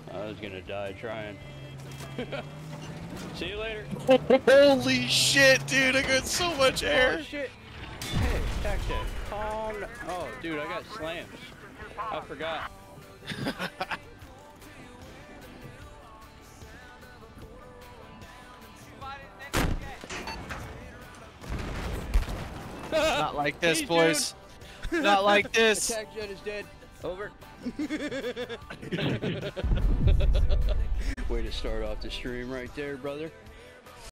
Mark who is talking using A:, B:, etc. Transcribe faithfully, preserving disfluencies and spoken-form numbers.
A: I was gonna die trying. See you later.
B: Holy shit, dude! I got so much air.
A: Oh shit! Hey, Texas, calm. Oh, dude, I got slams. I forgot.
B: Not like this,
A: Jeez,
B: boys. Not like this.
A: Attack jet is dead. Over. Way to start off the stream right there, brother.